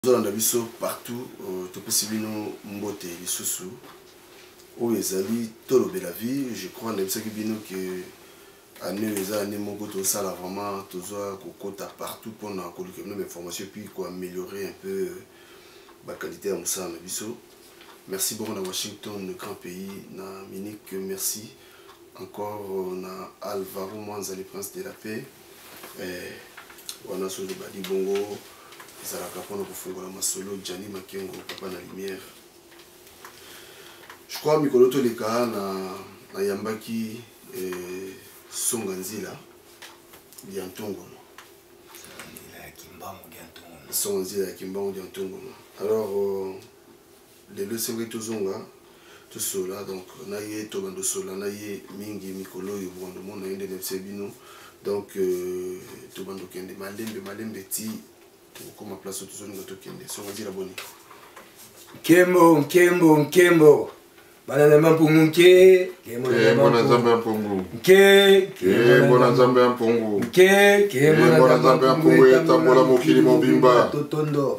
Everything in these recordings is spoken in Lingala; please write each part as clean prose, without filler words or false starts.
Tozolanda biso partout topesi bino mbote lisusu oyo ezali tolobela vie. Je crois nayebisaki bino ke année eza année moko tosala vraiment tozwa kokota partout mpona koluka bino information puis koaméliorer un peu la qualité ya mosala na biso. Merci beaucoup na Washington, le grand pays, na Munich, merci encore na Alvaro Mwanza, le prince de la paix. Wana sozo badi bongo ezalaka mpona kofungola masolo Gianni Makengo, papa na lumière. Je crois mikolo toleka na yambaki songa nzila ya ntongono. Songa nzila ya kimbango ya ntongono. Alors lelo sengi tozonga tosola donc na ye to bando sola na ye mingi mikolo yo bondo mona yende nefse bino donc to bando kende malembe ti comme place tozonga to kende songa nzila boni Nkembo bana na mampungu nke bona nzambe mpungu bona nzambe mpungu bona nzambe mpungu etambola mokili mobimba totondo.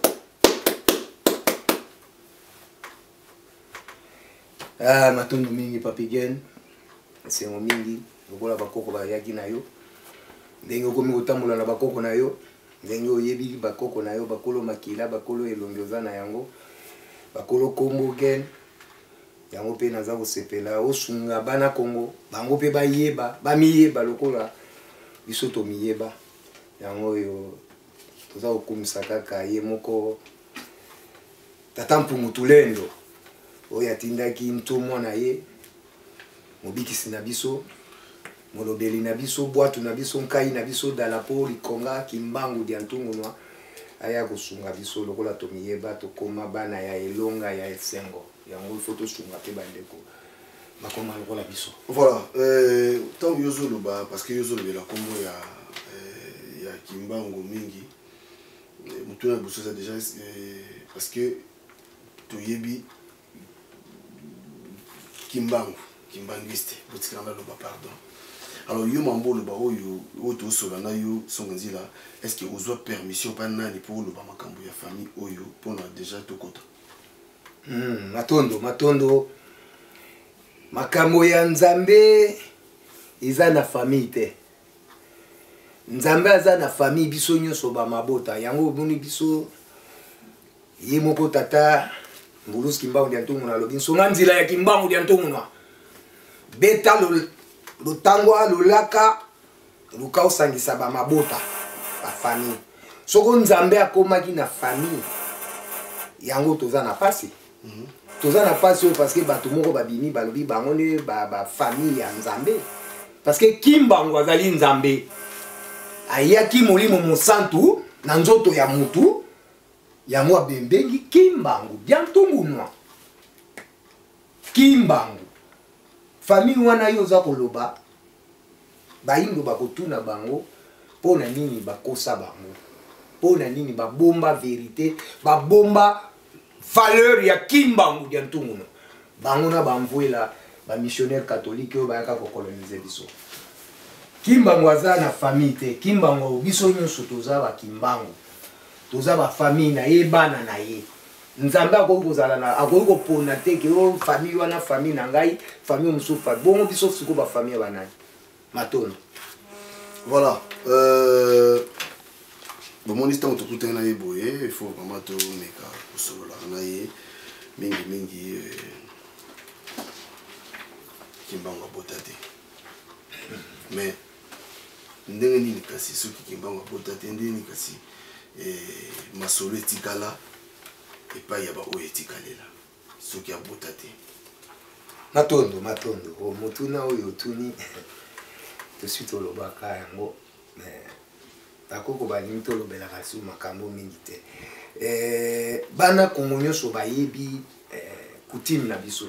Matondo mingi papigen sengo mingi lokola bakoko bayaki na yo ndenge okomi kotambola na bakoko na yo ndenge oyebi bakoko na yo bakolo makila bakolo elongi oza na yango bakolo kombo gen yango pe naza kosepela osunga bana Kongo bango pe bayeba bamiyeba lokola biso tomiyeba yango yo toza kokumisa kaka ye moko tata mpungu tulendo oyo atindaki ntomo na ye mobikisi na biso molobeli na biso bwatu na biso nkai na biso dalapo likonga kimbangu dia ntungunwa aya kosunga biso lokola tomiyeba tokoma bana ya elonga ya esengo yango ifo tosunga pe bandeko bakoma lokola biso. Voilà, tant yozoloba parce que yozolobela kombo ya kimbangu mingi mutuna biso ça déjà parce que toyebi kimbanguiste botikana loba pardon. Alors yo mambo loba oyo to sola na yo songa nzila est-ce que ozwa permission pa nani pour loba makambo ya famille oyo pona déjà to kota matondo makambo ya nzambe eza na famille te. Nzambe aza na famille biso nyonso ba mabota yango boni biso ye moko tata Mbulusi kimbangu dia ntungu na lobi songa nzila ya kimbangu dia ntungu na beta lo tangwa lo laka luka osangisa ba mabota ba famille soko nzambe akomaki na famille yango toza na pasi toza na pasi parce que bato moko babini balobi bango ne ba famille ya nzambe parce que kimbangu azali nzambe ayaki molimo mosantu na nzoto ya mutu yango abembengi kimbangu dia ntungunwa kimbangu famille wana yo za koloba bayindo bakotuna bango pona nini bakosa bango pona nini babomba vérité babomba valeur ya kimbangu dia ntungunwa bango na bamvuela ba missionnaire catholique oyo bayaka kokolonize biso. Kimbangu aza na famille te. Kimbangu biso nyonso toza ba kimbangu toza ba famille na ye bana na ye nzambe akoki kozala na akoki kopona te ke o famille wana famille na ngai famille mosusu bongo biso siko ba famille banani matono. Voilà, bomoni ntango tokutani na ye boye il faut vraiment tomeka kosolola na ye mingi kimbangu abota te mais ndenge nini kasi soki kimbangu abota te ndenge nini kasi masolo etikala epai ya baoyo etikalela soki abota te matondo motuna oyo otuni tosi tolobaka yango bakoko balingi tolobelaka su makambo mingi te. Bana Kongo nyonso bayebi kutime na biso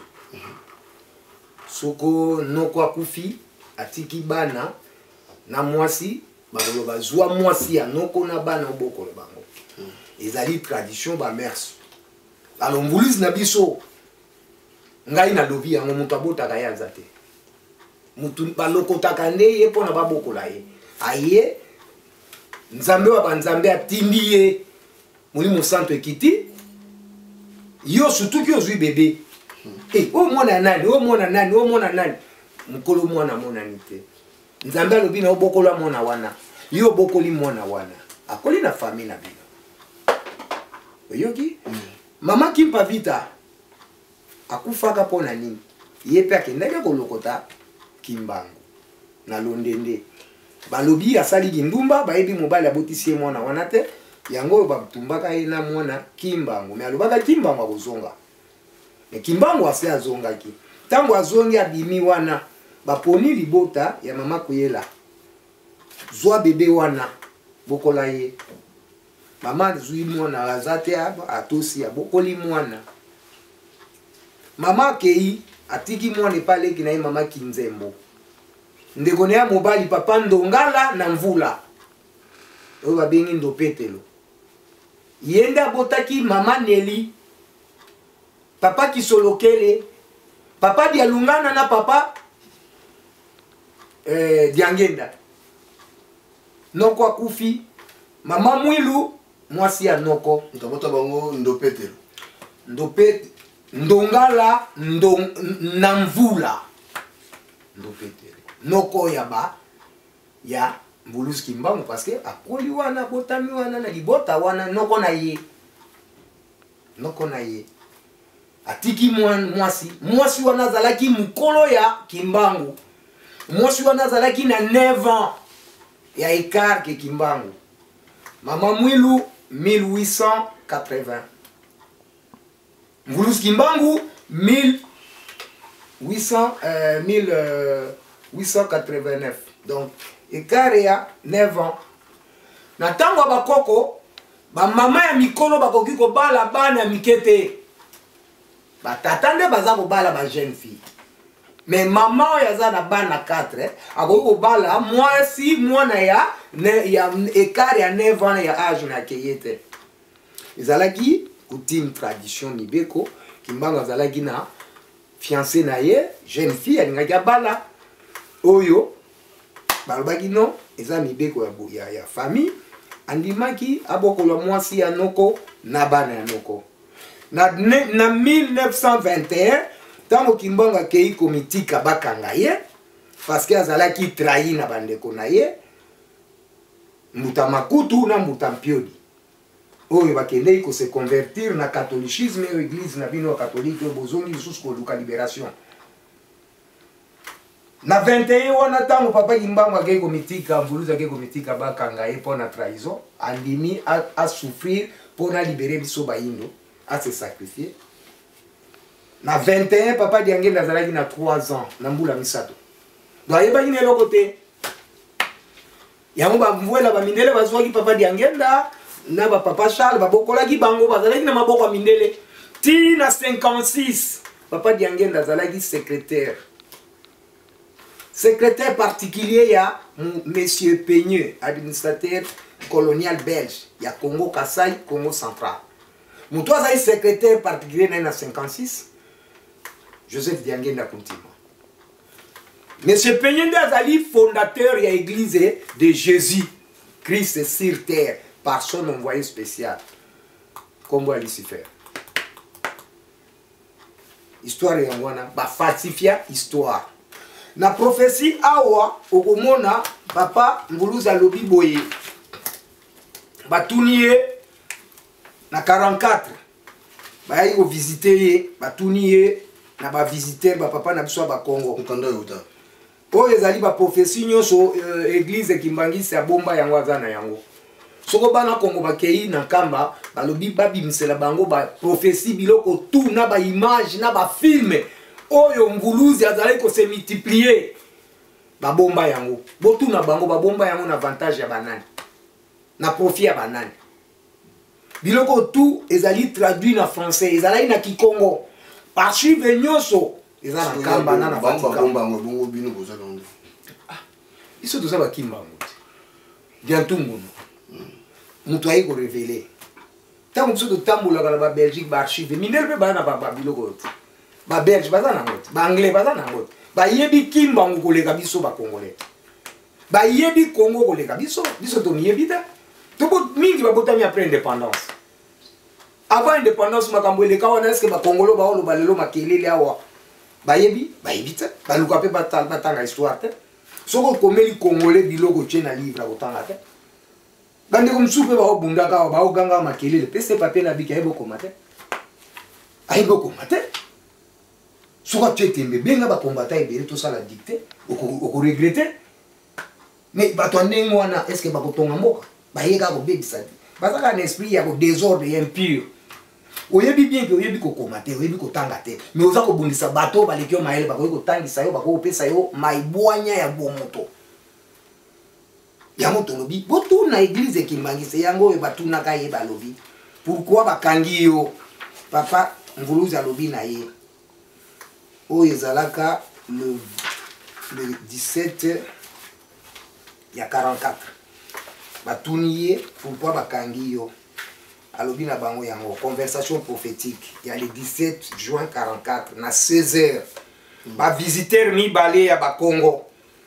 soko noko akufi atiki bana na mwasi bakoloba zwa mwasi ya noko na bana obokolo bango ezali tradition ba mers alors mbulisi na biso ngai na lobi yango mutu abotaka ye aza te mutu balokotaka nde ye mpona babokola ye aye nzambe wa banzambe atindi ye molimo santo ekiti yo surtout ki ozwi bébé o mwana nani o mwana nani o mwana nani mukolo mwana monani te nzambe alobi na obokola mwana wana yo bokoli mwana wana akoli na famille na bino oyoki mama Kimpa Vita akufaka pona nini ye pe akendaki kolokota Kimbangu na Londende balobi asali kindumba bayebi mobali abotisi ye mwana wana te yango batumbaka ye na mwana Kimbangu me alobaka Kimbangu akozonga me Kimbangu ase azongaki ntango azongi abimi wana baponi libota ya mama Kuyela zwa bebe wana bokola ye mama zwi mwana azate atosi abokoli mwana mama Kei atiki mwana epaleki na ye mama Kinzembo ndeko ya mobali papa Ndongala na Mvula oyo babengi Ndopetelo yende abotaki mama Neli papa Kisolokele papa Dialungana na papa Diangenda noko akufi mama Mwilu mwasi ya noko ntabota bango Ndopetelo Ndongala na Mvula Ndopetelo noko ya Mbuluzi Kimbangu parce que akoli wana botami wana na libota wana noko na ye atiki mwasi wana zalaki mukolo ya Kimbangu mwasi wana zalaki na 9 ans ya écart ke Kimbangu mama Mwilu 1880 Mbuluzi Kimbangu 1889 donc écart ya 9 ans na tango bakoko ba mama ya mikolo bakoki kobala bana ya mikete batata nde baza kobala ba jeune fille mais mama oyo aza na bana 4 akoki kobala mwasi mwana ya écart ya 9 ans ya âge na akeye te ezalaki coutume tradition mibeko Kimbangu azalaki na fiancé na ye jeune fille alingaki abala oyo balobaki no eza mibeko ya famille andimaki abokola mwasi ya noko na bana ya noko na 1921 tango Kimbangu akei komitika bakanga ye parce que azalaki trahi na bandeko na ye mbuta makutu na mbuta mpiodi oyo bakendeki kose convertir na catholicisme oyo église na bino catholique oyo bozongi lisusu koluka libération na 21 wana tango papa Kimbangu akei komitika Mbuluzi akei komitika bakanga ye mpona trahison andimi a souffrir mpona libérer biso bayindo a se sacrifier na 21 papa Diangenda azalaki na 3 ans na mbula misato do ayebaki na eloko te yango bamvuela bamindele bazwaki papa Diangenda na papa Charles babokolaki bango bazalaki na maboko ya mindele ti na 56 papa Diangenda azalaki secrétaire particulier ya monsieur Peigneux administrateur colonial belge ya Congo Kasai Congo central mutu azali secrétaire particulier na 56 Joseph Diangenda Kuntima monsieur Peigneux nde azali fondateur ya église de Jésus Christ sur terre par son envoyé spécial kombo ya Lucifer histoire yango wana bafalsifia histoire na prophétie awa okomona papa Mbuluzi alobi boye batuni ye na 44 bayi ko visiter ye batuni ye na ba visiteur ba papa na biso ba Congo mukanda yuta oyo ezali ba prophétie nyonso église Kimbangisi abomba yango azana yango soko bana Congo bakei na kamba balobi babimisela bango ba prophétie biloko tout na ba image na ba film oyo Mbuluzi azali ko se multiplier babomba yango botu na bango babomba yango na avantage ya banani na profit ya banani biloko tout ezali traduit na français ezali na Kikongo archive nyonso ezala kamba na Vatican bomba bongo bino boza longo iso toza ba Kimbangu bientôt ngono mutu ayi ko révéler tango biso totambola na ba Belgique ba archive minel pe bana ba biloko ba Belge baza na ngote ba anglais baza na ngote ba yebi Kimbangu koleka biso ba congolais ba yebi Congo koleka biso to miyebi ta to mingi ba botami après indépendance avant indépendance makambo eleka wana est-ce que bakongolo baoloba lelo makelele awa bayebi te baluka mpe batanga histoire te soki okomeli congolais biloko tie na livre akotanga te bandeko mosusu mpe baobundaka awa baoganga makelele mpe se papier na biki ayebokoma te soki atu etembe benga bakombata ebele tosala dicte okoregrete mais bato ya ndenge wana est ce que bakotonga mboka bayeka kobebisa te bazaka na esprit ya désordre ya impure oyebi bien ke oyebi kokoma te oyebi kotanga te mais oza kobundisa bato baleki yo mayele bakoki kotangisa yo bakopesa yo maibwanya ya bomoto yango tolobi botuna église ekimbangisa yango oyo batunaka ye balobi pourquoi bakangi yo papa mvuluzi alobi na ye oyo ezalaka le 17 ya 44 batuni ye pourquoi bakangi yo alobi na bango yango conversation prophétique ya le 17 juin 44 na 16h ba visiteur mibale ya bakongo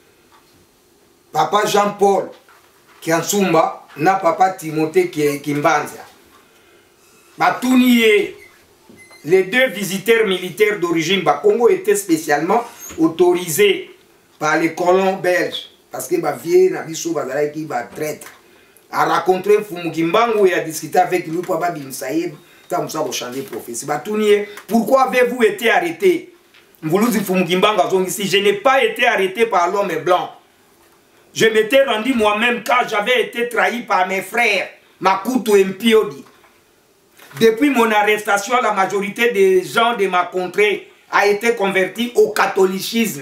papa Jean Paul Kiansumba na papa Timothée Kimbanza batuni ye. Les deux visiteurs militaires d'origine Bakongo étaient spécialement autorisés par les colons belges parce que Bavie Nabiso Bazala qui va traître a rencontré Fumukimbangu et a discuté avec lui pour Babim Saïd comme ça pour changer prophétie. Batounier, pourquoi avez-vous été arrêté? Vous dites Fumukimbangu ici, je n'ai pas été arrêté par l'homme blanc. Je m'étais rendu moi-même quand j'avais été trahi par mes frères Makuto et Mpiodi. Depuis mon arrestation, la majorité des gens de ma contrée a été convertie au catholicisme.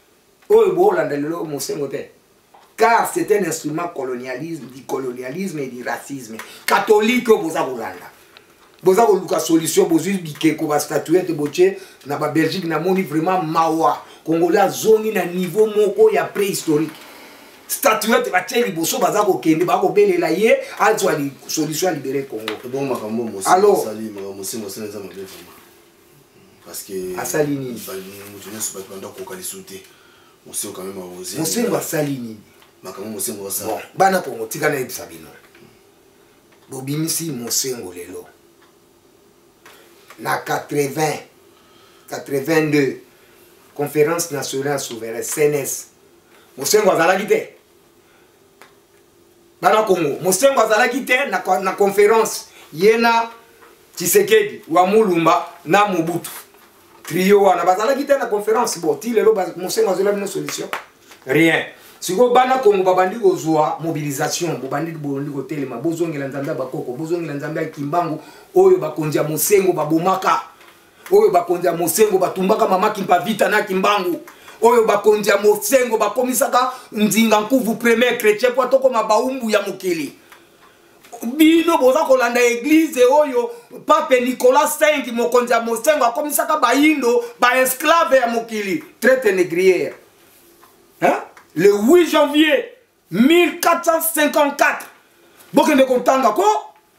Car c'est un instrument du colonialisme et du racisme. Catholique, vous avez une solution, vous avez une statuette, na Belgique, na moni vraiment mawa. Congolais zongi na niveau moko ya préhistorique. Statuette va tcheli boso bazako kende bako belela ye azwa li solution à libérer Congo. Bon makambo mosi. Alors sali mosi mosi nza mabe vraiment. Parce que asalini mutu nso ba twanda ko kalisuté. Mosi quand même a osé. Mosi wa salini. Makambo mosi ngo sa. Bon, bana Congo tika na ebisa bino. Bobimisi mosengo lelo. Na 82 conférence nationale souveraine CNS. Mosengo azalaki te. Bana Congo, Mosengo azalaki te na conférence yena Tshisekedi wa Mulumba na Mobutu. Trio wana bazalaki te na conférence bon ti lelo Mosengo azala une solution. Rien. Siko bana Congo babandi kozwa mobilisation, babandi bondi kotelema, bozongela nzambe bakoko, bozongela nzambe Kimbangu oyo bakonja Mosengo babomaka. Oyo bakonja Mosengo batumbaka mama Kimpavita na Kimbangu. Oyo bakonja Mosengo bakomisaka nzinga nkuvu premier chrétien po toko mabaumbu ya mokili. Bino boza kolanda église oyo Pape Nicolas V mokonja Mosengo akomisaka bayindo ba esclave ya mokili, traite négrière. Hein? Le 8 janvier 1454. Bokende kontanga ko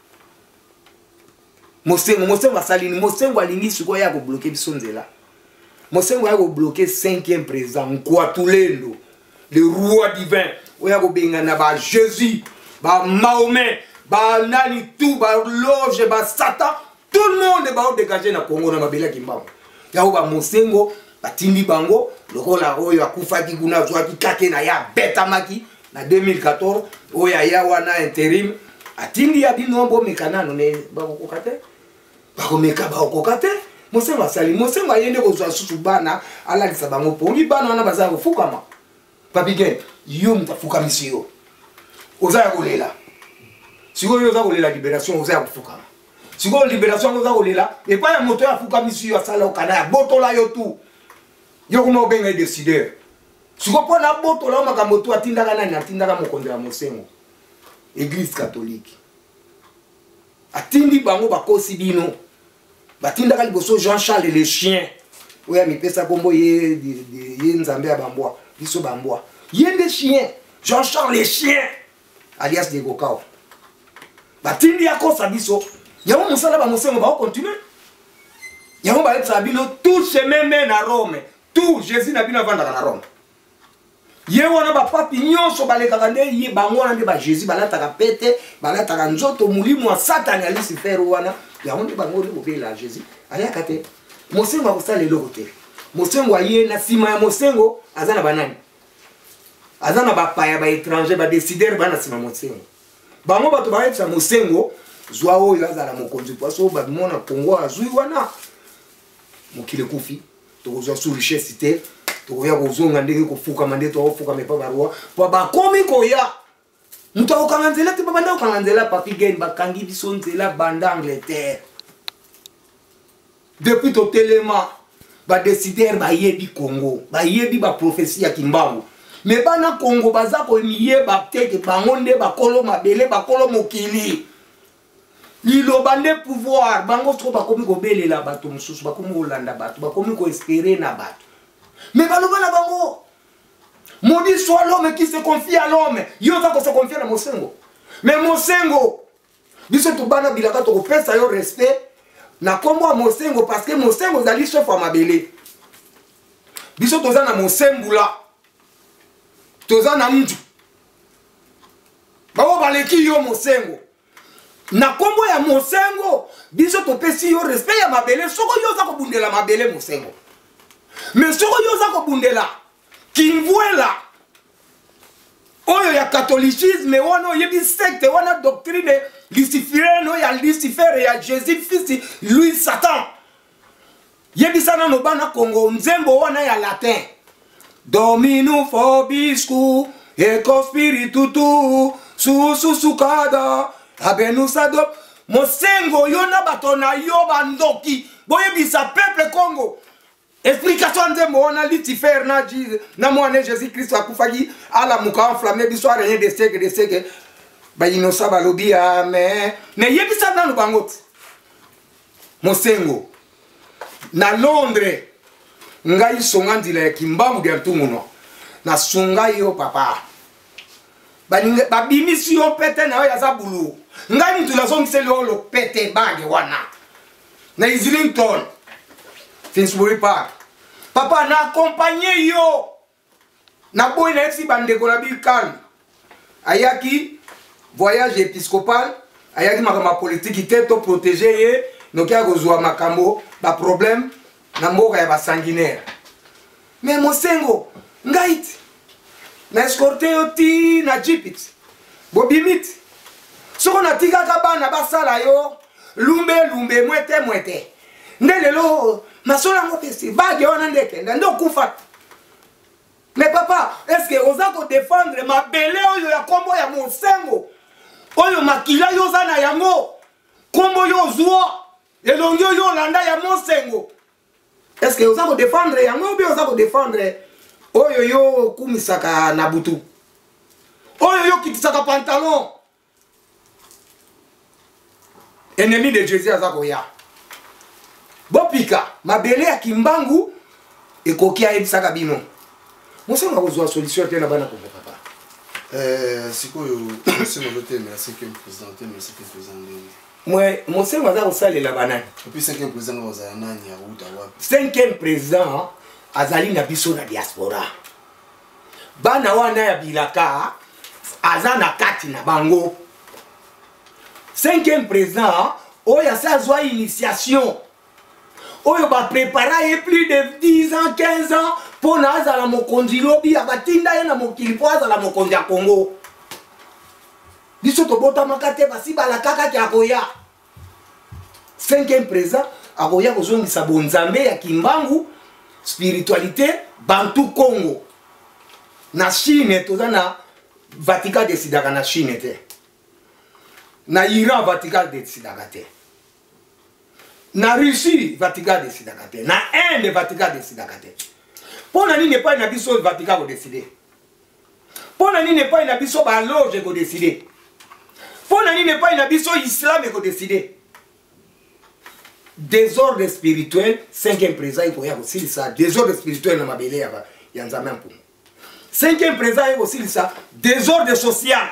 Mosengo asalini, Mosengo alingi siko ya ko bloquer biso nzela. Mosengo a bloqué 5e président Nkwatulendo, le roi divin. Oya ko bengana ba Jésus, ba Mahomet, ba nani tout, ba loge, ba Satan, tout le monde va dégager na Congo na mabela Kimbangu. Ya ba Mosengo batindi bango, lokola oyo akufaki kuna zwaki kake na ya betamaki na 2014, oya ya wana intérim, atindi ya binombo mekanano ne ba kokate. Ba komeka ba kokate. Mosengo asali, Mosengo ayende kozwa susu bana alakisa bango pongi bana wana baza kofukama. Papi gen, yo mtafuka misio. Oza ya kolela. Siko yo oza kolela libération oza ya kofukama. Siko libération oza kolela, et pas ya moto ya fuka misio asala okana ya botola yo tu. Yo kuma obenga décideur. Siko pona botola o makambo tu atindaka nani atindaka mokonde ya Mosengo. Église catholique. Atindi bango bakosi bino. Batinda liboso Jean-Charles le chien. Oya mi pesa kombo ye nzambe ya bambwa. Biso bambwa. Ye le chien. Jean-Charles le chien. Alias de Gokao. Batindi akosa biso. Yango musala ba Mosengo ba continuer. Yango ba etsa bino tout chemin mène à Rome. Tout Jésus na bino vanda na Rome. Ye wana ba papi nyonso balekaka nde ye bango na nde ba Jésus balataka pete, balataka nzoto mulimu wa Satan ya Lucifer wana. ya on ba ngoli bo la Jésus aya kate mosengo akosala eloko te mosengo aye na sima ya mosengo azana banani azana bapaya ba étranger ba décider bana sima mosengo bango bato ba yetsa mosengo zwa oyo azala mokonzi poso ba mona Kongo azui wana mokile kufi tokozwa sur richesse te tokoya kozonga ndenge kofuka mandeto ofuka mepa barua po bakomi koya mutu akokanga nzela te babanda kokanga nzela papi gen bakangi biso nzela banda Angleterre depuis totelema badécider bayebi Congo bayebi baprophétie ya Kimbangu me bana Congo baza koyeba teke bango nde bakolo mabele bakolo mokili liloba nde pouvoir bango soko bakomi kobelela bato mosusu bakomi kolanda bato bakomi koespérer na bato mais baloba na bango maudit soit l'homme qui se confie à l'homme yo za ko se confie na mosengo mais mosengo biso to bana bilaka to kopesa yo respect na kombo a mosengo parce que mosengo zali chef wa mabele biso toza na mosembula toza na mdu bawo baleki yo mosengo na kombo ya mosengo biso topesi yo respect ya mabele soko yo za ko bundela mabele mosengo mais soko yo za ko bundela kimvuela oyo ya catholicisme wana yebi secte wana doctrine luciférienne ya Lucifer ya Jésus fils lui Satan yebi sana no bana Congo nzembo wana ya latin Domino Fobiscu Eco Spiritutu Susukada Abenusado mosengo yona batona yo bandoki boyebisa peuple Congo explication nzembo wana Lucifer na mwana Jésus Christ akufaki ala muka enflammé biso rien de seke ba inosa balobi amen mais yebisa na bangot mosengo na Londres ngai songa ndila ya Kimbangu ya Ntumuno na songa yo papa babimisi yo pete na yo ya zabulu ngai mtu la zongiseli lo pete bage wana na Islington Finsbury Park papa na accompagner yo na boy na esi bandeko na Bilkan ayaki voyage épiscopal ayaki makama politique te to protéger ye nokia kozwa makambo ba problème na mboka ya basanguinaire mais mosengo ngait na escorte yo ti na jipit bobimit soko na tika bana basala yo lumbe mwete ndelelo masola ngo pesi bage wana ndeke ndo kufa mais papa est-ce que oza ko défendre ma belle oyo ya kombo ya mosengo oyo makila yo zana yango kombo yo zuo elongi yo landa ya mosengo est-ce que oza ko défendre yango bi oza ko défendre oyo yo kumisaka na butu oyo yo kitisaka pantalon ennemi de Jésus azako ya bopika mabele ya Kimbangu ekoki ayebisaka bino mosengo kozwa solution te na bana ko papa sikoyo mosengo lote mais 5e président te mais 5e président moi mosengo aza kosalela banani et puis 5e président ozala nani ya uta wapi 5e président azali na biso na diaspora bana wana ya bilaka aza na kati na bango 5e président oyo azwa initiation oyo ba préparer plus de 10 ans 15 ans pour na azala mokonzi lobi abatinda ye na mokili po azala mokonzi ya Congo biso tobota makate basi balakaka ki akoya 5e président akoya kozongisa bonzambe ya Kimbangu spiritualité bantu Congo na Chine toza na Vatican decidaka na Chine te na Iran Vatican decidaka te na Russie Vatican decidaka te na Inde Vatican decidaka te pona nini pas na biso Vatican ko décider pona nini pas na biso ba loge ko décider pona nini pas na biso islam ko décider désordre spirituel 5e président il faut y aussi ça désordre spirituel na mabele ya nzambe mpo 5e président il aussi ça désordre social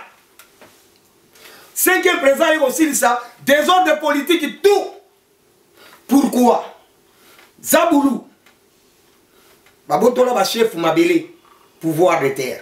5e président il aussi ça désordre politique tout pourquoi Zabulu babotola ba chef mabele pouvoir de terre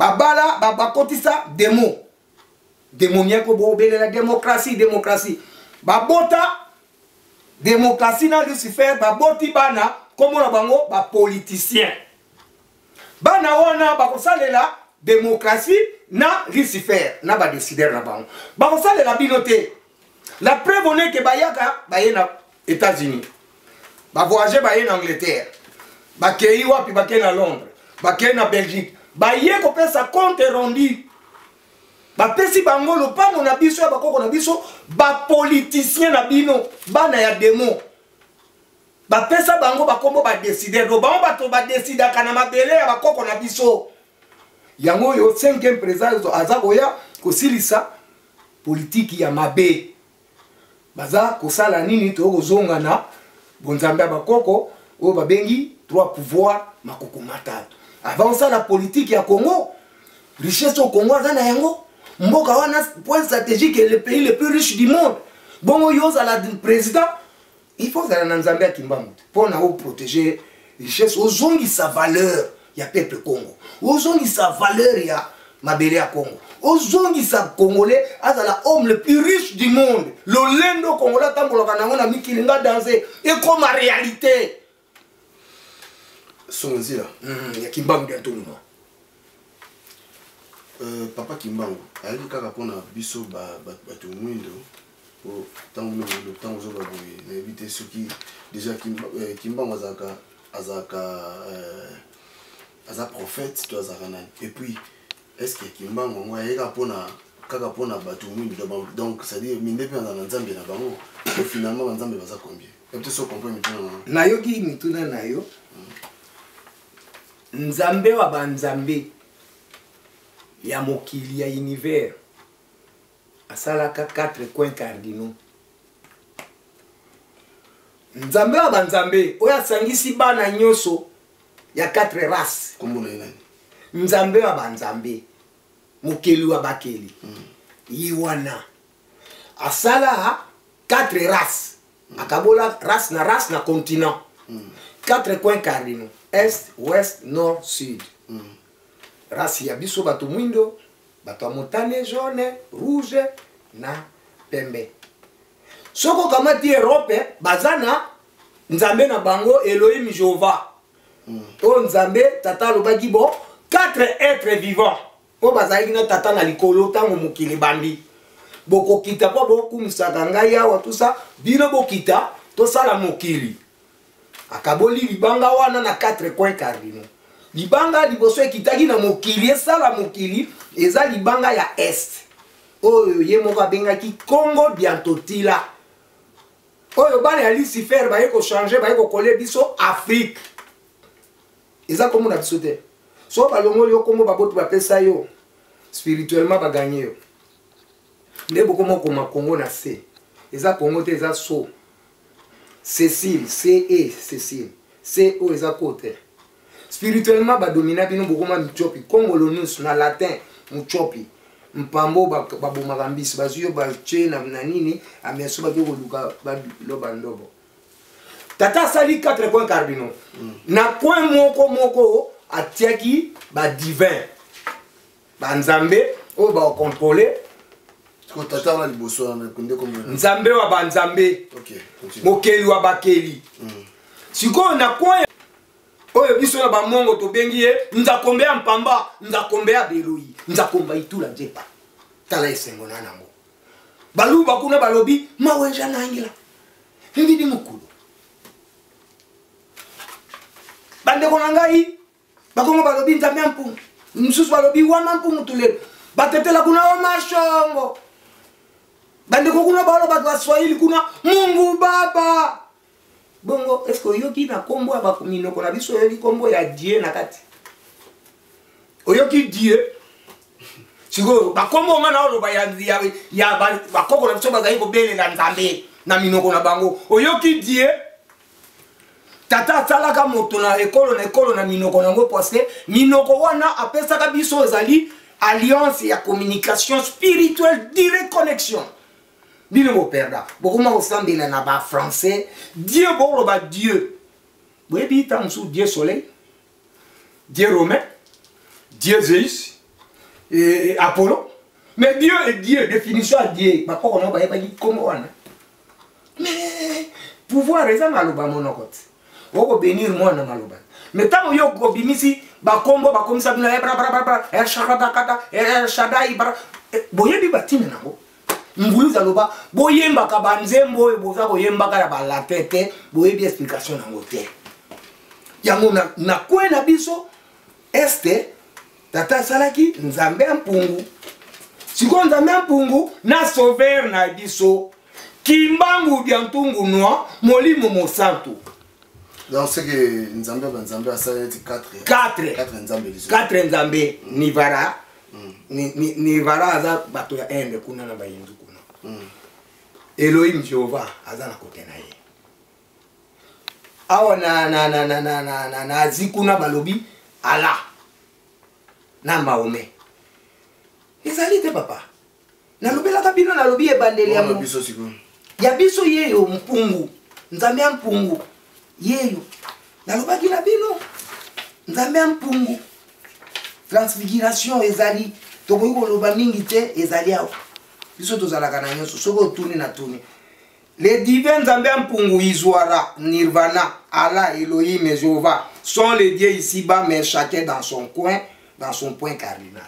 babala babakotisa démoniaque bo la démocratie babota démocratie na Lucifer baboti bana comme na bango ba politicien bana wana bakosalela démocratie na Lucifer na ba décideur na bango bakosalela binote la preuve on est que bayaka baye na États-Unis ba voyager baye na Angleterre ba kei wapi ba kei na Londres ba kei na Belgique baye ko pesa compte rendu ba pesi bango lopango na biso ya bakoko na biso ba politicien na bino bana ya demo ba pesa bango bakombo ba décider do bango bato ba décider kana mabele ya bakoko na biso yango yo 5e président azakoya kosilisa politique ya mabe baza kosala nini to kozonga na bonzambe ya bakoko o babengi 3 pouvoirs makoko matatu avant ça la politique ya Congo richesse au Congo za na yango mboka wana point stratégique est le pays le plus riche du monde bongo yoza la président il faut za na nzambe ya Kimbangu pour na protéger richesse ozongi sa valeur ya peuple Congo ozongi sa valeur ya mabele ya Congo ozongi sa congolais azala homme le plus riche du monde le lendo congolais tambola kanango na mikilinga danser et comme en réalité Sonzila ya Kimbangu ya Ntuluma papa Kimbangu ali kaka pona biso bato mwindo po tango le temps zo baboye na éviter ce qui déjà Kimbangu azaka prophète to azaka nani et puis est-ce que Kimbangu ngwa yeka pona kaka pona bato mwindo donc ça dit minde pe na nzambe na bango et finalement nzambe baza combien et peut-être so comprendre maintenant nayoki mituna nayo nzambe wa banzambe ya mokili ya univers asalaka 4 coins cardinaux nzambe wa banzambe oyo asangisi bana nyonso ya 4 races kombo na nani nzambe wa banzambe mokeli wa bakeli yiwana asala 4 races akabola race na continent 4 coins cardinaux est, ouest, nord, sud. Race ya biso bato mwindo, bato motane, jaune, rouge, na pembe. Soko kamati Europe, bazana nzambe na bango Elohim Jehovah. O nzambe tata lobaki bo 4 êtres vivants. O bazali na tata na likolo tango mokili bandi. Boko kita po boku musaka ngai awa tout ça, bino bokita to sala mokili. Akaboli libanga wana na 4 coins cardinaux. Libanga liboso ekitaki na mokili esala mokili eza libanga ya est. Oyo ye moko abengaki Congo Biantotila. Oyo bana ya Lucifer baye ko changer baye ko coller biso Afrique. Eza komo na biso te. So balongoli yo komo babotu bapesa yo spirituellement ba gagner yo. Ndebo komo koma Congo na C. Eza Congo te eza so. Cécile, C.E. Cécile. C.O. eza côté. Spirituellement, ba domina bino bokoma mchopi. Congolonus na latin, mchopi. Mpambo ba bomagambisi. Bazuyo ba che na nini. Ameso ba kiko luka ba loba ndobo. Tata sali 4 coins cardinaux. Na point moko atiaki ba divin. Ba nzambe o ba contrôler. Nzambe wa banzambe mokeli wa bakeli siko na kwa oyo biso na bamongo to bengi ye nzakombea mpamba nzakombea beloi nzakomba itula jepa tala esengo na nango balu bakuna balobi mawenja nangila ngidi mukulu bande ko ngai bakongo balobi nzambe mpu msusu balobi wana mpu mutule batetela kuna wa mashongo bande ko kuna balo ba Swahili kuna Mungu Baba bongo est-ce que yoki na kombo ya bakumino ko na biso yoki kombo ya Dieu na kati oyoki Dieu siko bakombo mana olo ba ya bakoko na biso bazali ko belela nzambe na minoko na bango oyoki Dieu tata salaka moto na ekolo na minoko na ngo parce que minoko wana apesaka biso ezali alliance ya communication spirituelle direct connexion. Bino mo perda. Beaucoup mo sambela na ba français. Dieu bon ba Dieu. Vous avez tam sous Dieu soleil. Dieu romain. Dieu Zeus et Apollon. Mais Dieu est Dieu, définition à Dieu. Ba ko no ba e ba di comme wana. pouvoir eza maloba monoko te okobénir mwana maloba mais ntango yo kobimisi bakombo bakomisa bino shadai boyebi batina nango mbulu zaloba boyembaka banzembo oyo boza boyembaka ya balatin te boyebi explication nango te yango na kwe na biso este tata asalaki nzambe ya mpungu sikoyo nzambe ya mpungu na sauveur na biso kimbangu bya ntungu noa molimo mosantu. Donc c'est que Nzambe a ça 4 Nzambe Nivara Nivara aza bato ya ende kuna na bayindu kuna. Elohim Jehovah aza na kote na ye. Awa na zikuna balobi Allah na Mahomet. Ezali te papa. Na lobela kabino na lobi ebandeli ya biso siko. Ya biso yeyo mpungu. Nzambe ya mpungu. Yeyo nalobaki na bino nzambe ya mpungu transfiguration ezali tokoki koloba mingi te ezali awa biso tozalaka na nyonso soki otuni na tuni les divins nzambe ya mpungu Izwara Nirvana Allah Elohim et Jéhovah sont les dieux ici-bas mais chacun dans son coin dans son point cardinal.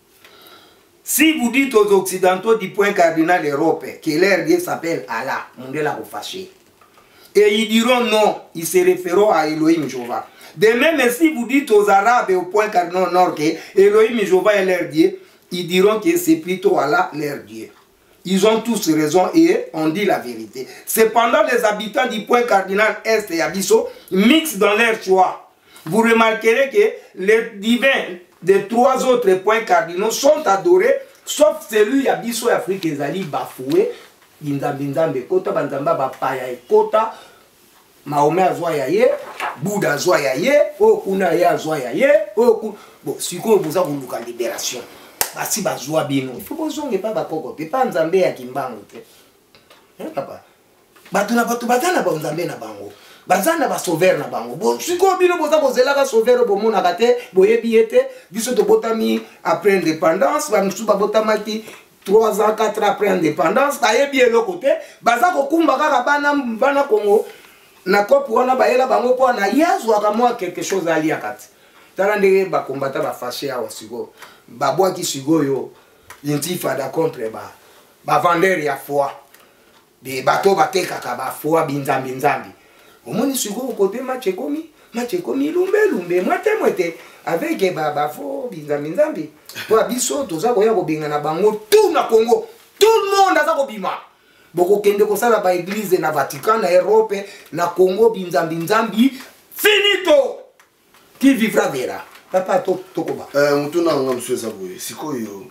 Si vous dites aux occidentaux du point cardinal Europe que leur dieu s'appelle Allah mon dieu l'a refâché. Et ils diront non, ils se référeront à Elohim Jéhovah. De même, si vous dites aux Arabes et au point cardinal nord que Elohim Jéhovah est leur Dieu, ils diront que c'est plutôt Allah leur Dieu. Ils ont tous raison et on dit la vérité. Cependant, les habitants du point cardinal Est et Abisso mixent dans leur choix. Vous remarquerez que les divins des 3 autres points cardinaux sont adorés, sauf celui Abisso et Afrique Ezali bafoué. Nzambe kota banzamba bapaya ekota Mahomet azwa ya ye Bouddha azwa ya ye okuna ya azwa ya ye oku bon sikoyo boza koluka libération basi bazwa bino il faut bozonge pa bakoko pe pa nzambe ya kimbangu te papa bato na bato bazana ba nzambe na bango bazana ba sauveur na bango bon sikoyo bino boza kozela ka sauveur bomonaka te boyebi ete biso tobotami après indépendance bamusu babotamaki 3 ans, 4 ans après indépendance, tayebi eloko te, baza kokumba kaka bana Congo, na kopu wana bayela bango po na yazwa kamwa quelque chose ali akati. Tala ndenge ba kombata ba fâché awa sigo. Ba bwa ki sigo yo intifada contre ba vendeur ya foi. Be bato bateka ka ba foi binzambi. Omoni sigo kote machekomi lumbe mwete avec ba fo binzambi. Pour biso toza koya kobinga na bango tout na Congo tout le monde aza kobima boko kende ko sala ba église na Vatican na Europe na Congo binzambi finito qui vivra verra papa tokoba mutuna nga monsieur Zaboye sikoyo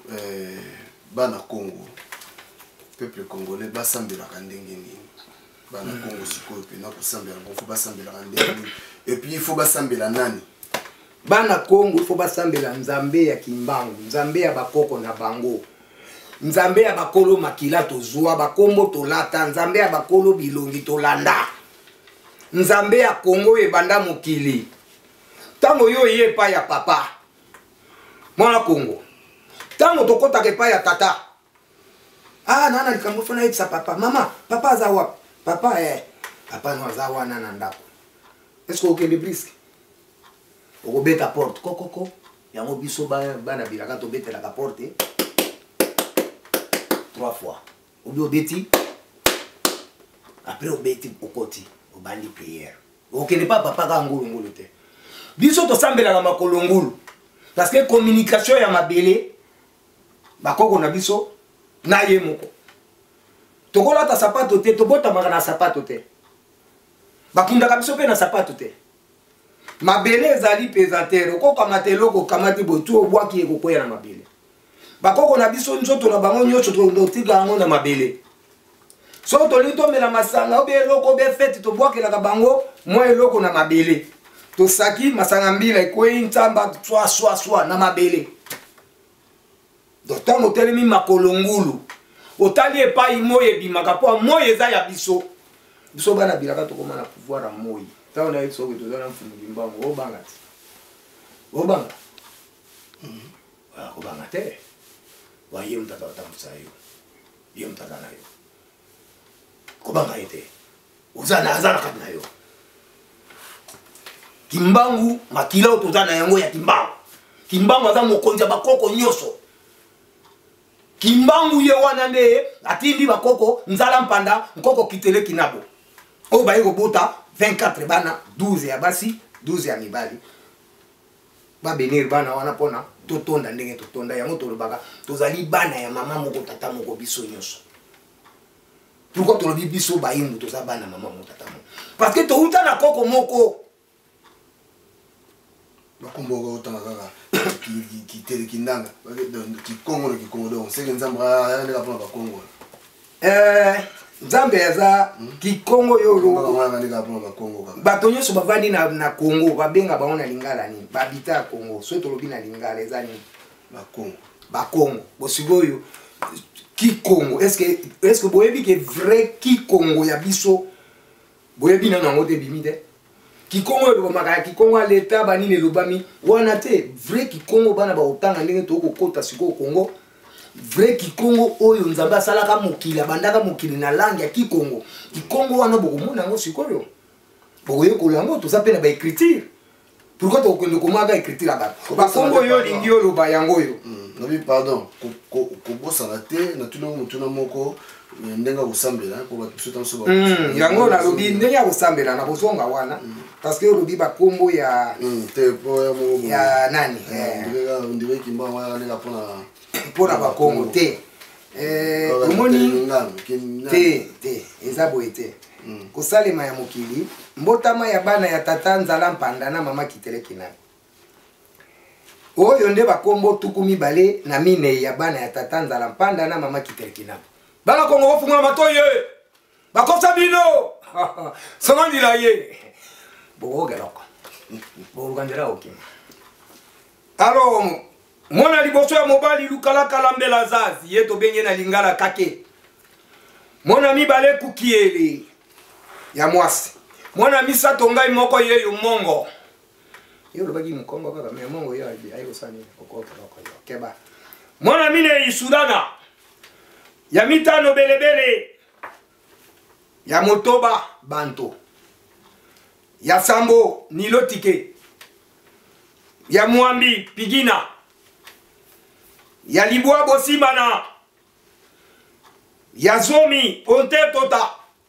bana Congo peuple congolais basambela ndenge nini bana Congo sikoyo pe na kosambela faut basambela ndenge et puis il faut basambela nani bana Congo il faut basambela nzambe ya kimbangu nzambe ya bakoko na bango nzambe ya bakolo makila tozwa bakombo tolata nzambe ya bakolo bilongi tolanda nzambe ya Congo ebanda mokili tango yo ye pa ya papa mwana Congo tango tokota ke pa ya tata nana likambo fona yetsa papa mama papa azawa papa papa no azawa nana ndako est-ce que okende briske okobeta porte kokoko yango biso bana bilaka tobetela ka porte 3 fois obi obeti après obeti okoti obandi prière okende pa papa ka ngulu te biso tosambela na makolo ngulu parce que communication ya mabele bakoko na biso na ye moko tokolata sapato te tobota maka na sapato te bakundaka biso pe na sapato te mabele ezali pesantere okoka mateloko kamati botu obwaki ekokwea na mabele bakoko na biso nzoto na bango nyonso totika yango na mabele so toli tomela masanga obe eloko be fete tobwakelaka bango mwa eloko na mabele tosaki masanga mbila ekwei ntsamba swa na mabele donc ntango otelemi makolo ngulu otali epai moi ebimaka mpo moi eza ya biso bana bilaka tokoma na pouvoir ya moi ntango na ye soki toza na mfumuli mbango obanga te obanga obanga te waye mutata watambusa yo ye mutata na yo kobanga ye te ozana azana kana yo Kimbangu makila otozana yango ya Kimbangu Kimbangu aza mokonzi bakoko nyoso Kimbangu ye wana nde atindi bakoko nzala mpanda nkoko kitele kinabo o baye kobota 24 bana 12 ya basi 12 ya mibali ba benir bana wana pona totonda ndenge totonda yango tolobaka tozali bana ya mama moko tata moko biso nyoso pourquoi tolobi biso bayindu toza bana mama moko tata moko parce que touta na koko moko bakomboka otanga kaka kitele kindanga kikongo na kikongo donc c'est que nzamba ayandeka mpona bakongo nzambe yaza kikongo yolo bakongo bato nyonso bavandi na Congo babenga bango na lingala nini babita ya Congo so tolobi na lingala eza nini bakongo bosikoyo kikongo est-ce que boyebi ke vrai kikongo ya biso boyebi na nango te bimi te kikongo yo bamaka kikongo ya leta banini elobami wana te vrai kikongo bana baotanga ndenge tokokota sikoyo Congo vrai kikongo oyo nzambe asalaka mokili abandaka mokili na langue ya kikongo kikongo wana bokomona yango sikoyo bokoyekola yango toza mpe na baécriture pourquoi tokende komaka écriture ya bato bakongo oyo olingi oloba yango oyo nabi pardon kobosana te na tuna motuna moko ndenge ya kosambela po bato biso tanso yango nalobi ndenge ya kosambela na kozonga wana parce que olobi bakombo ya nani ndire Kimbangu alandeka mpona bakongo te omoni te eza boye te kosalema ya mokili mbotama ya bana ya tata nzala mpanda na mama kitele kinani oyo nde bakombo tuku mibale na minei ya bana ya tata nzala mpanda na mama kitele kinani bana kongo ofungula matoye bakosa bino songandila ye bokogeloko bokolukandela okima alo mwana liboso ya mobali lukalakala mbela zazi ye tobenge na lingala kake mwana mibale kukiele ya mwasi mwana misato ngai moko yeyo mongo yo lobaki mukongo kaka me mongo yo ayo sani okokeloko yo keba mwana mine isudana ya mitano belebele ya motoba banto ya sambo nilotike ya mwambi pigina ya libwa bosimana ya zomi onte tota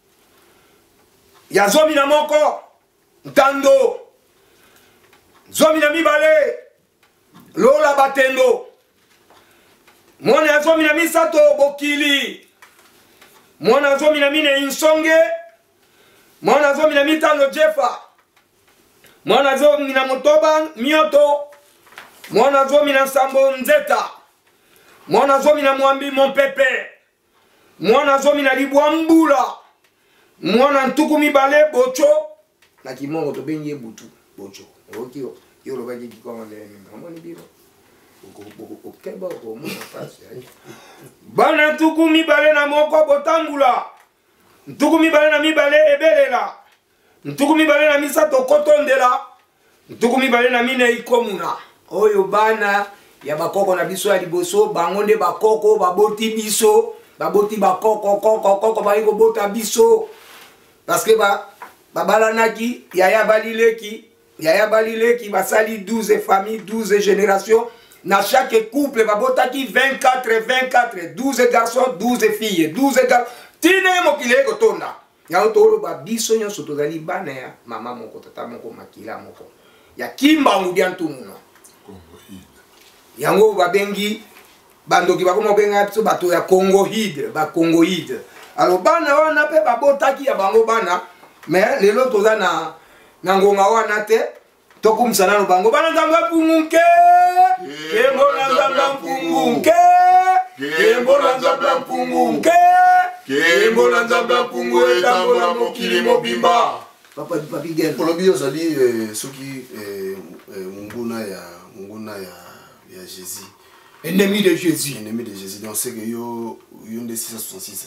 ya zomi na moko ntando zomi na mibale lola batendo mwana ya zomi na misato bokili mwana zomi na mine insonge mwana zomi na mitano jefa mwana zomi na motoba mioto mwana zomi na sambo nzeta mwana zomi na mwambi monpepe mwana zomi na libwa mbula mwana ntuku mibale bocho na kimongo tobengi ye butu bocho okio yo lobaki kikongo ndenge amoni biro okeba okomona pasi bana ntuku mibale na moko botambula ntuku mibale na mibale ebelela ntuku mibale na misato kotondela ntuku mibale na mine ikomuna oyo bana ya bakoko na biso ya liboso bango nde bakoko baboti biso baboti bakoko koko bayi kobota biso parce que babalanaki yaya balileki basali 12 familles 12 générations na chaque couple babotaki 24 12 garçons 12 filles 12 garçons tine mokili ekotonda yango toloba biso nyonso tozali bana ya mama moko tata moko makila moko ya Kimbangu bia ntumuno yango babengi bandoki bakoma benga biso bato ya Congoide alors bana wana pe babotaki ya bango bana mais lelo toza na ngonga wana te tokumsana no bango bana nzambe punguke kembo na nzambe punguke kembo na nzambe punguke kembo na nzambe pungu etambola mokili mobimba papa Gen olobi ozali soki munguna ya Jésus ennemi de Jésus donc c'est que yo nde 666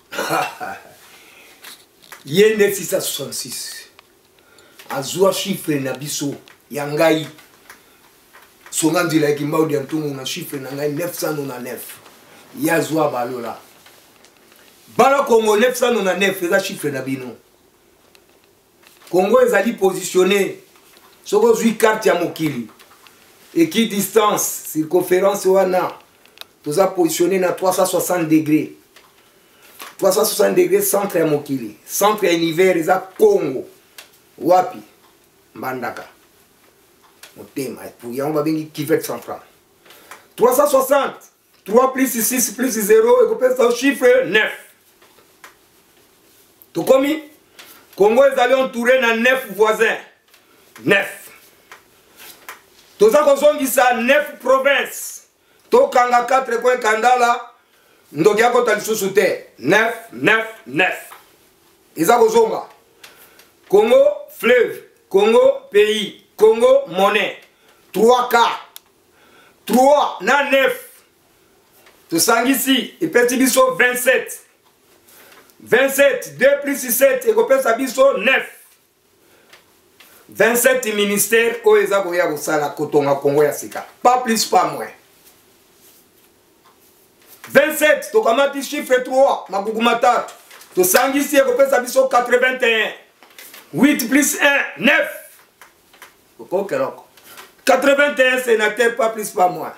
yende 666 azwa chiffre na biso ya ngai songa nzila ya Kimbangu dia ntungu na chiffre na ngai 999 yazwa balola bala Congo 999 eza chiffre na bino Congo ezali positionné soko zui carte ya mokili équidistance circonférence wana toza positionné na 360 degrés 360 degrés centre ya mokili centre ya univers eza Congo wapi Mbandaka motema pour yango babengi Kivet central 360 3 plus 6 plus 0 ekopesa chiffre 9 tokomi Congo ezali entouré na 9 voisins 9 toza kozongisa 9 provinces tokanga 4 kwe kandala ndoki akota lisusu te 9 9 9 eza kozonga Congo fleuve Congo pays Congo monnaie 3K 3 na 9 tosangisi epesi biso 27 27 2 plus 7 ekopesa biso 9 27 ministères oyo eza koya kosala kotonga Congo ya sika pas plus pas moins 27 tokamati chiffre 3 makuku matatu tosangisi ekopesa biso 81 8 plus 1 9 okokeloko 81 sénateur pas plus pas moins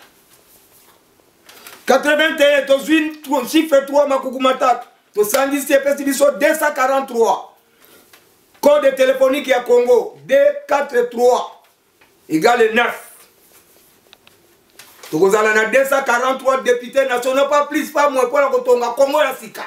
81 tozwi chiffre 3 makuku matatu tosangisi epesi biso 243 code téléphonique ya Congo 243 égale 9 tokozala na 243 députés nationaux pas plus pas moins pour la kotonga Congo ya sika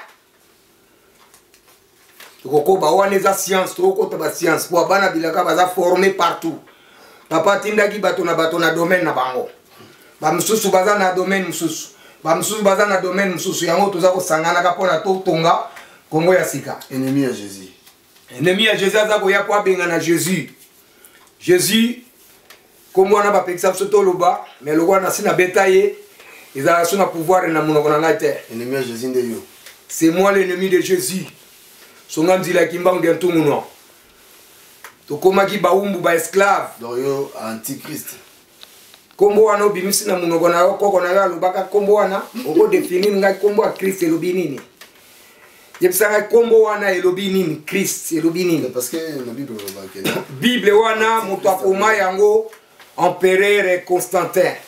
tokokoba wana eza science tokota ba science po bana bilaka baza formé partout papa tindaki bato na domaine na bango ba mususu baza na domaine mususu ba mususu baza na domaine mususu yango toza kosangana ka pona totonga Congo ya sika ennemi ya Jésus aza koya po abenga na Jésus kombo wana bapekisa biso toloba mais lokwa na sina betaye ezala so na pouvoir na monoko na ngai te ennemi ya Jésus nde yo c'est moi l'ennemi de Jésus songa nzila kimbangu ya ntumuno tokomaki baumbu ba esclave donc yo antichrist kombo wana obimisi na monoko na yo koko na yo alobaka kombo wana okodefinir ngai kombo ya Christ elobi nini yebisanga kombo wana elobi nini Christ elobi nini parce que la Bible robaka Bible wana moto akoma yango empereur Constantin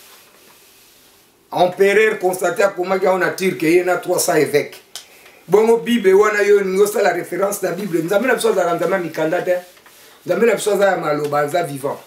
akomaki yango na Turque ye na 300 évêques bongo Bible wana yo ningosa la référence na Bible nzambe na biso azala nzambe mikanda te nzambe na biso azala maloba aza vivant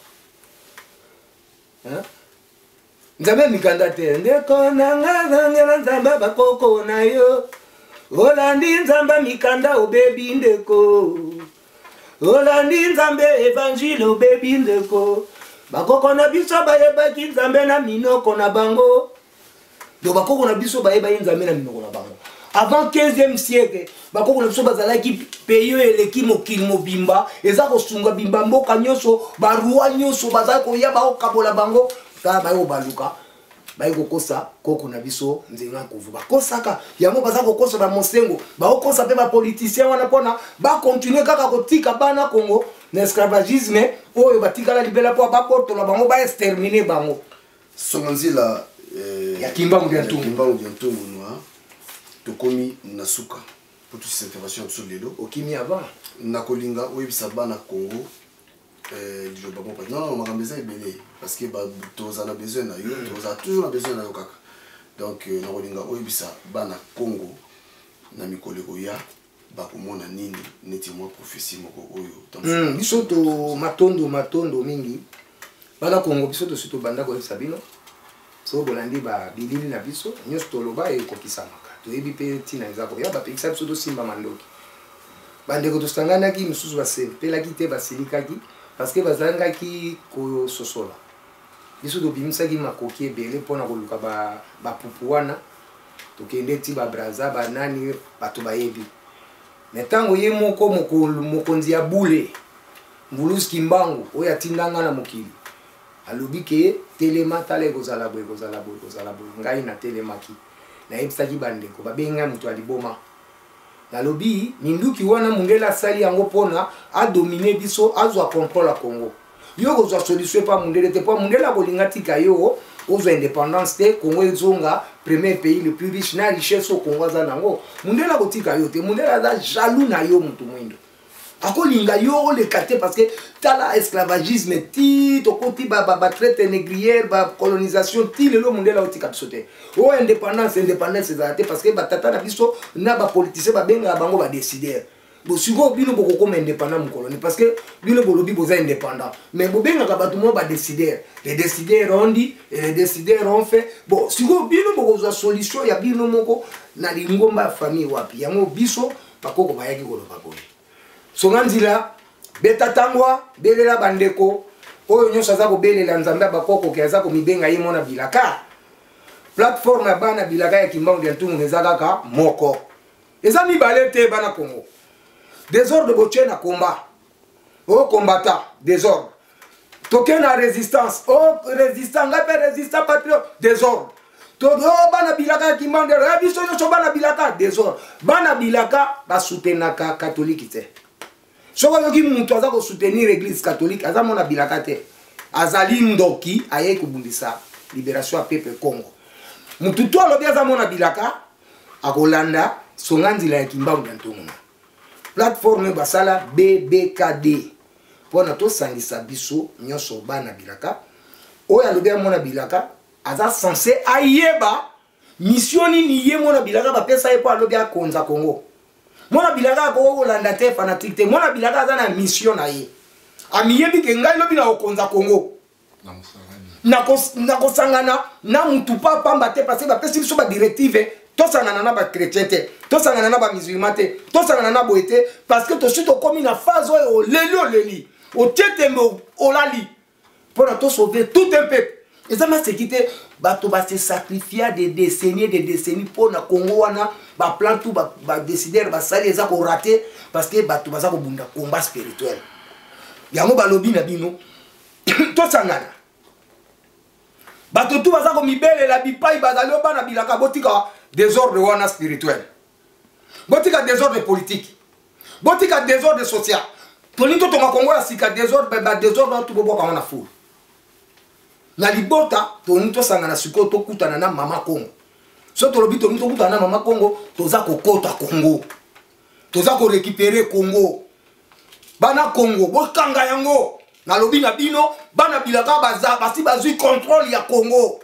nzambe mikanda te ndeko nanga zangela nzambe bakoko na yo olandi nzambe mikanda obebi ndeko olandi nzambe évangile obebi ndeko bakoko na biso bayebaki nzambe na minoko na bango do bakoko na biso bayebaki nzambe na minoko na bango avant 15e siècle bakoko na biso bazalaki pays eleki mokili mobimba eza kosunga bimba mboka nyonso baroi nyonso bazali koya baokabola bango kaka bayo baluka bayi kokosa koko na biso nzenga kuvu bakosaka yango baza kokosa ba mosengo baokosa pe ba politicien wana pona ba continuer kaka kotika bana Congo na esclavagisme oyo batikala libela po baportola bango ba exterminer bango songanzila ya kimbangu ya ntungu noa tokomi na suka pour toute cette intervention sur lelo okimi avant nakolinga oyebisa bana Congo non makambo eza ebele parce que tozala besoin na yo tozala toujours na besoin na yo kaka donc nakolinga oyebisa bana Congo na mikolo koya bakomona nini neti mwa prophétie moko oyo biso to matondo mingi bana Congo biso to surtout banda koyebisa bino so bolandi ba bilili na biso nyonso toloba ekokisamaka toyebi mpe ntina eza koya bapekisa biso tosimba mandoki bandeko tosanganaki misusu basepelaki te basilikaki parce que bazangaki kososola biso tobimisaki makoki ebele mpona koluka bapupu wana tokende ti babraza banani bato bayebi me ntango ye moko mokonzi ya bule Mbulusi Kimbangu oyo atindanga na mokili alobi ke telema tala ekozala boye ngai na telemaki nayebisaki bandeko babenga moto aliboma nalobi minduki wana mundela asali yango pona adomine biso azwa contrôle ya Congo yo kozwa solution pa mundele te po mundela kolinga tika yo ozwa indépendance te Congo ezonga premier pays le plus riche na richesse au Congo za nango mundela kotika yo te mundela za jaloux na yo mutu mwindo akolinga yo le kate parce que tala esclavagisme ti tokoti ba traite négrière ba colonisation ti lelo mondela otika biso te o indépendance ezalate parce que batata na biso na ba politicien ba benga bango ba décider bo siko bino boko comme indépendant mon colonie parce que bino bolobi boza indépendant mais bo benga ka batu mo ba décider les décideurs ont dit et les décideurs ont fait bon siko bino boko za solution ya bino moko na lingomba famille wapi yango biso bakoko bayaki koloba boye songanzila beta tangwa belela bandeko oyo nyonso aza kobelela nzambe bakoko ke aza komibenga ye mona bilaka plateforme ya bana bilaka ya kimbangu ya ntungu eza kaka moko eza mibale te bana Congo désordre botie na combat o combattant désordre toke na résistance o résistant ngape résistant patriote désordre todo bana bilaka ya kimbangu ya biso nyonso bana bilaka désordre bana bilaka basoutenaka catholique te soko yoki mutu aza ko soutenir l'église catholique aza mona bilaka te azali ndoki aye kubundisa libération ya peuple Congo mutu to alobi aza mona bilaka akolanda songanzila ya kimbangu ya ntongo plateforme basala BBKD pona to sangisa biso nyonso bana bilaka oyo alobi mona bilaka aza censé ayeba mission nini ye mona bilaka bapesa ye po alobi akonza Congo mona bilaka ko kolanda te fanatique te mona bilaka aza na mission na ye amiyebi ke ngai lobi na okonza Congo na kosangana na mutu pa pamba te parce que bapesi biso ba directive tosangana na ba chrétien te tosangana na ba musulman te tosangana na boye te parce que tosi tokomi na phase oyo oleli otetembe olali mpona tosauver tout un peuple eza masekite bato base sacrifia des décennies mpona Congo wana baplan tout badécidere basali eza korate parce que bato baza kobunda combat spirituel yango balobi na bino tosangana bato tout baza komibelela bipai bazali obana bilaka botika désordre wana spirituel botika désordre politique botika désordre social toni to tonga Congo ya sika désordre désordre tout boboka wana fou na libota toni to sangana siko to kutana na mama Congo so to lobi toni to kutana na mama Congo toza kokota Congo toza ko récupérer Congo bana Congo bokanga yango na lobi na bino bana bilaka baza basi bazui contrôle ya Congo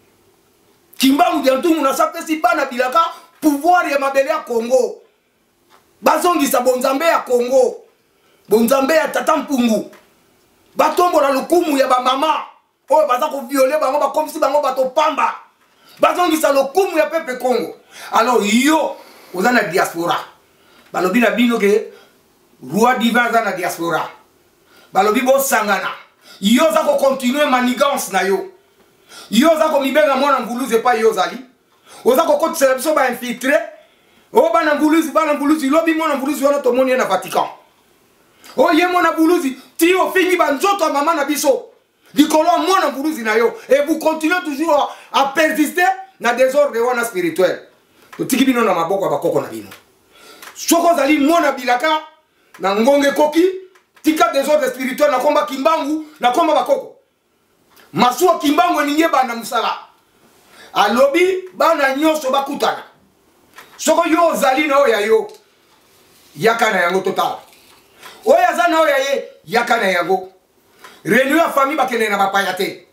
kimbangu ya ntungu na sapesi bana bilaka pouvoir ya mabele ya Congo bazongisa bonzambe ya Congo bonzambe ya tata mpungu batombo na lokumu ya ba mama oyo baza ko violer bango bakomisi bango bato pamba bazongisa lokumu ya peuple Congo alors yo oza na diaspora balobi na bino ke roi divin za na diaspora balobi bo sangana yo za ko continuer manigance na yo za ko mibenga mwana nguluze pa yo zali oza ko kotisa biso ba infiltrer o bana nguluzi lobi mwana nguluzi wana to moni na Vatican o ye mwana nguluzi ti o fingi ba nzoto mama na biso likolo mwana nguluzi na yo et vous continuez toujours à persister na désordre wana spirituel to tiki bino na maboko ba koko na bino soko zali mwana bilaka na ngonge koki tika désordre spirituel na komba kimbangu na komba bakoko masuwa kimbangu ninge bana musala alobi bana nyonso bakutana soko yo zali na oya yo yakana yango total oya za na oya ye yakana yango réunion ya famille bakene na bapaya te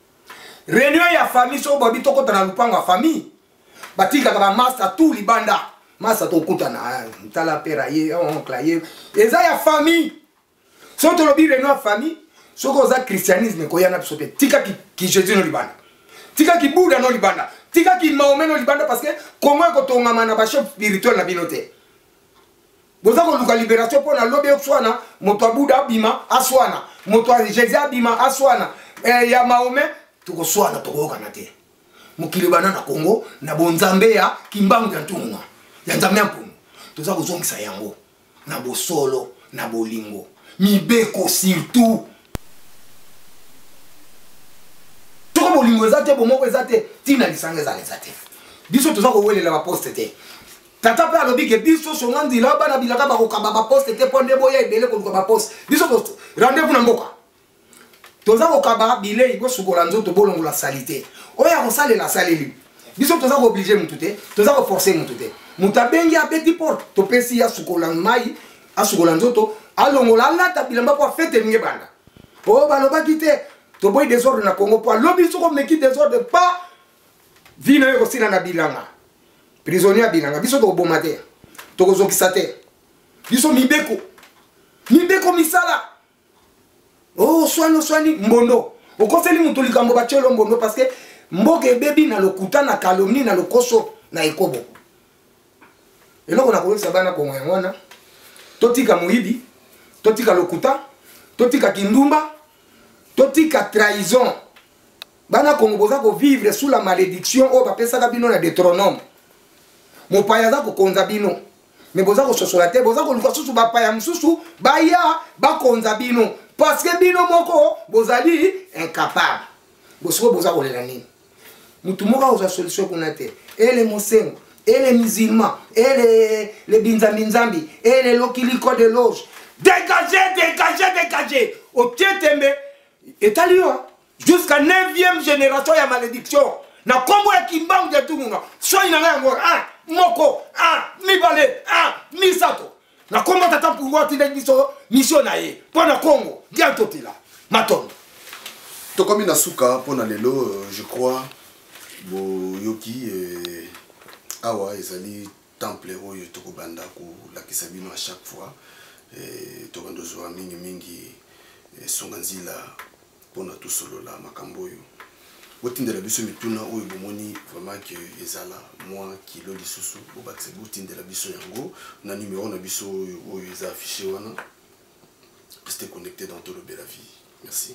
réunion ya famille so babi tokota na lupango ya famille batika ka ba master tout libanda master to kutana tala pera ye oncle ye eza ya famille so to lobi réunion ya famille soko za christianisme ko yana biso te tika ki Jésus no libanda tika ki Bouddha no libanda tika ki Mahomet no libanda parce que comment ko tongama na ba chef spirituel na binote boza ko luka libération pour na lobi okswana moto Bouddha bima aswana moto Jésus abima aswana ya Mahomet tuko swana tokoka na te mukili bana na Congo na bonzambe ya kimbangu ya ntunga ya nzambe ya mpungu toza kozongisa yango na bosolo na bolingo mibeko surtout bolingo ezate bomoko ezate tina lisanga ezate biso toza kowelela ba poste te tata pe alobi ke biso songa nzila bana bilaka bakokamba ba poste te ponde boya ebele koluka ba poste biso to rendez-vous na mboka toza kokamba bilei bosukola nzoto bolongola salite oya kosalela saleli biso toza ko obliger mutu te toza ko forcer mutu te mutu abengi abeti porte topesi ya sukola mai asukola nzoto alongola alata bilamba po fete mingi banda po balobaki te to boy désordre na Congo po lobi soko meki désordre pas vino yo sina na bilanga prisonnier bilanga biso to boma te to kozokisa te biso mibeko misala oh swani mbondo okoseli mutu likambo bachelo mbondo parce que mboke bebi na lokuta na calomnie na lokoso na ekobo eloko na kolesa bana ko mwana totika muibi totika lokuta totika kindumba totika trahison bana Congo boza ko vivre sous la malédiction o ba pesa ka bino na Deutéronome mopaya za ko konza bino mais boza ko sosola te boza ko luka susu ba paya mususu baya ba konza bino parce que bino moko bozali incapable boso boza ko lela nini mutu moko oza solution kuna te ele mosengo et les musulmans, et les binzambi, et les lokiliko de loge. Dégagez. Au pied tembe, et à Lyon, jusqu'à 9e génération, il y a malédiction. Na kombo ya kimbang de tout le monde. Soit il y a un moko, mi balé, mi sato. Na kombo tata pouvoir ti mission nae. Pour na Congo, bientôt là. Maton. To comme na suka pour na lelo, je crois bo yoki awa ezali temple oyo tokobanda ko lakisa bino à chaque fois tokando zo mingi songanzila pona tout solo la makambo oyo botindela biso mituna oyo bomoni vraiment que ezala moi kilo lisusu bobakse botindela biso yango na numéro na biso oyo eza affiché wana restez connectés dans tout le bel la vie. Merci.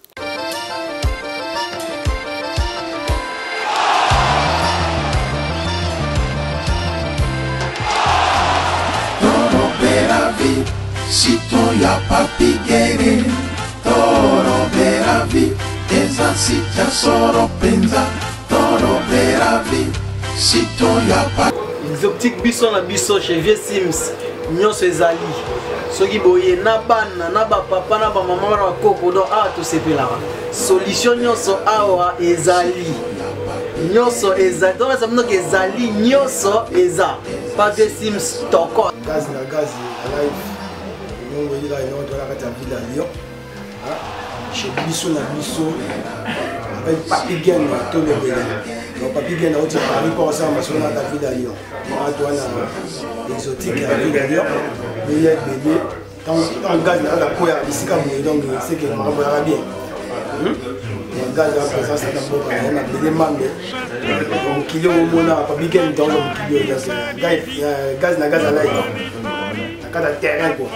Si ton ya papi gere toro beravi eza si ya soro penza toro beravi si ton ya papi exotique biso na biso chez Vieux Sims nyonso ezali soki boye na bana na ba papa na ba mama na bakoko do to sepelaka solution nyonso awa ezali nyonso ezali donc ça veut dire que ezali nyonso eza pas Vieux Sims toko gaz live on va dire non dans la ville à Lyon chez biso na biso avec Papi Gen to le bela donc Papi Gen au Paris pour ça ma sona la ville à Lyon Antoine exotique à ville à Lyon mais il y a bébé dans gaz la koya ici comme donc c'est que on va bien gaz la présence na boka na bébé mambe donc kilo mona Papi Gen dans le kilo gaz na gaz à live cada terrain quoi.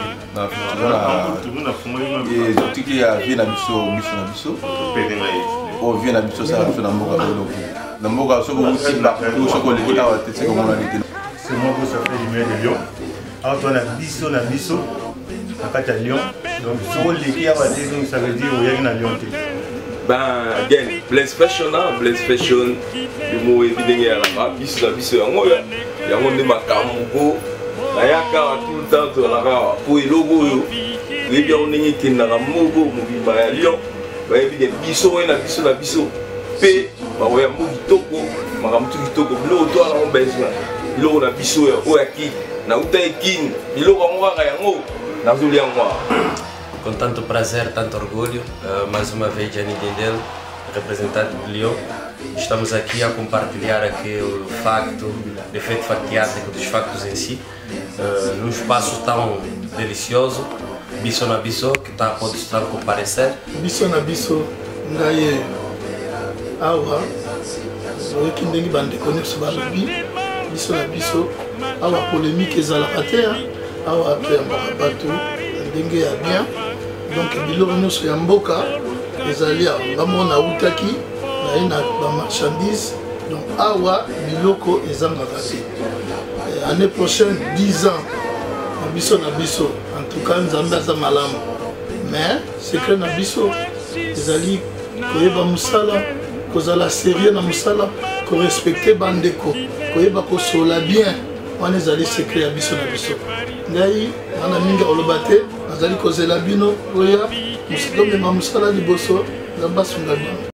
Et tout qui a vu na biso. O vient na biso ça na mboka lolo. Na mboka so ko simba ko so ko lekita wa tete ko mona lekita. C'est moi qui ça fait lumière de Lyon. Antoine na biso na kata Lyon. Donc so lekita wa tete donc ça veut dire o yaki na Lyon te. Ben again Blaze Fashion le mot évidemment à la biso yango nde makambo ayaka tout le temps to la pour logo yo les bien on est qui na mogo mobimba ya Lyon ba ebi biso na biso pe ba ya mutoko makamtu kitoko bilo to ala on besoin bilo na biso ya oyaki na utaekin bilo kwa ngaka yango na zuli yango. Com tanto prazer, tanto orgulho, mais uma vez Gianni Dendel, representante de Lyon. Estamos aqui a compartilhar aqui o efeito factiático dos factos em si, num espaço tão delicioso, Biso na Biso, que está a poder comparecer. Biso na Biso, ngai awa, o que ninguém bande conhece balobi, Biso na Biso, awa polémique ezalaka te, awa pe mbaka bato, ndenge ya bien, donc biloko nyonso ya mboka ezali ngamona utaki na ba marchandise, donc awa biloko ezangaka te. Année prochaine 10 ans biso na biso, en tout cas nzambe aza malamu, mais secret na biso ezali koyeba musala, kozala sérieux na musala, ko respecter bandeko, koyeba kosola bien, wana ezali secret ya biso na biso. Ngai wana mingi oloba te, nazali kozela bino oya musala liboso nzambe asunga bino.